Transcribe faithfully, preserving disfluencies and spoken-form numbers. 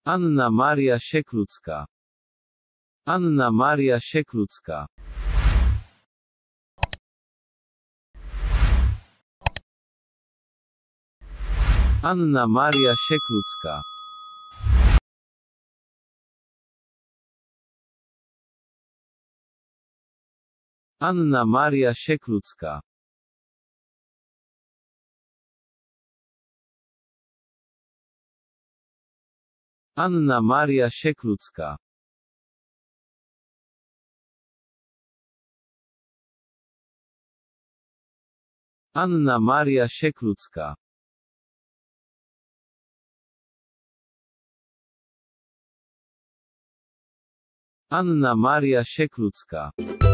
Anna Maria Sieklucka. Anna Maria Sieklucka. Anna Maria Sieklucka. Anna Maria Sieklucka. Anna Maria Sieklucka. Anna Maria Sieklucka. Anna Maria Sieklucka.